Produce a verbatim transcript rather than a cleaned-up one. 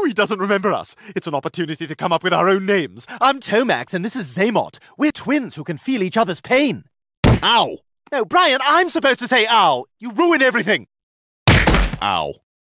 he doesn't remember us. It's an opportunity to come up with our own names. I'm Tomax, and this is Zaymot. We're twins who can feel each other's pain. Ow! No, Brian, I'm supposed to say ow. You ruin everything. Ow.